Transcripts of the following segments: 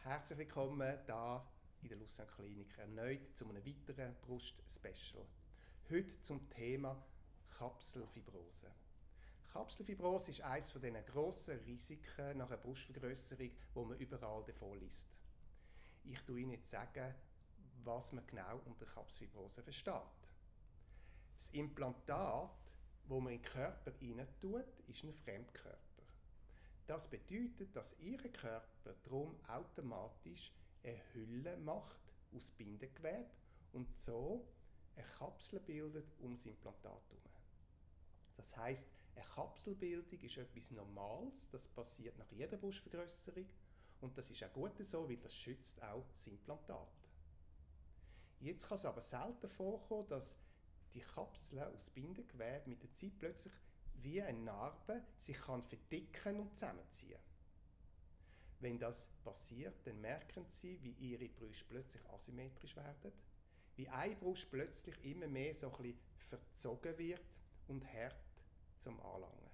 Herzlich willkommen hier in der Lucerne Klinik erneut zu einem weiteren Brust-Special. Heute zum Thema Kapselfibrose. Kapselfibrose ist eines der grossen Risiken nach einer Brustvergrösserung, wo man überall davon liest. Ich sage Ihnen jetzt, was man genau unter Kapselfibrose versteht. Das Implantat, das man in den Körper hineintut, ist ein Fremdkörper. Das bedeutet, dass Ihr Körper darum automatisch eine Hülle macht aus Bindegewebe und so eine Kapsel bildet um das Implantat herum. Das heisst, eine Kapselbildung ist etwas Normales, das passiert nach jeder Brustvergrösserung und das ist auch gut so, weil das schützt auch das Implantat. Jetzt kann es aber selten vorkommen, dass die Kapsel aus Bindegewebe mit der Zeit plötzlich wie eine Narbe sich kann verdicken und zusammenziehen. Wenn das passiert, dann merken Sie, wie Ihre Brüste plötzlich asymmetrisch werden, wie eine Brust plötzlich immer mehr so ein bisschen verzogen wird und hart zum Anlangen.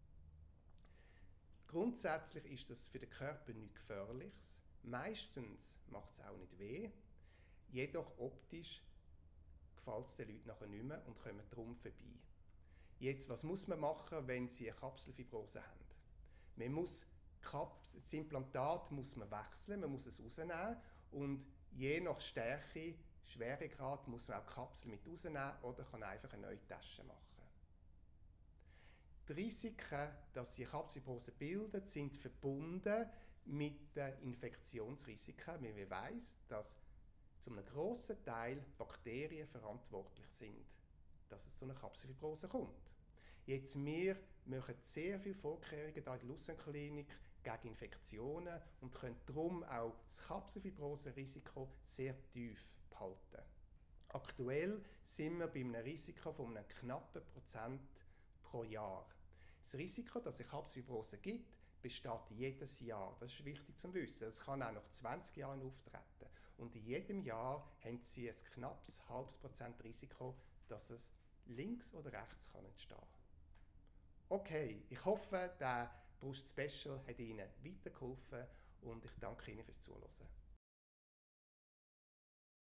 Grundsätzlich ist das für den Körper nichts Gefährliches. Meistens macht es auch nicht weh. Jedoch optisch gefällt es den Leuten nachher nicht mehr und kommen darum vorbei. Jetzt, was muss man machen, wenn Sie eine Kapselfibrose haben? Das Implantat muss man wechseln, man muss es rausnehmen und je nach Stärke, Schweregrad muss man auch die Kapsel mit rausnehmen oder kann einfach eine neue Tasche machen. Die Risiken, dass Sie eine Kapselfibrose bilden, sind verbunden mit den Infektionsrisiken. Man weiss, dass zu einem grossen Teil Bakterien verantwortlich sind, dass es zu einer Kapselfibrose kommt. Jetzt, wir machen sehr viele Vorkehrungen hier in der Lucerne Klinik gegen Infektionen und können darum auch das Kapselfibrose-Risiko sehr tief behalten. Aktuell sind wir bei einem Risiko von einem knappen Prozent pro Jahr. Das Risiko, dass es Kapselfibrose gibt, besteht jedes Jahr. Das ist wichtig zu wissen. Das kann auch nach 20 Jahren auftreten. Und in jedem Jahr haben Sie ein knappes halbes Prozent Risiko, dass es links oder rechts entstehen kann. Okay, ich hoffe, der Brust-Special hat Ihnen weitergeholfen und ich danke Ihnen fürs Zuhören.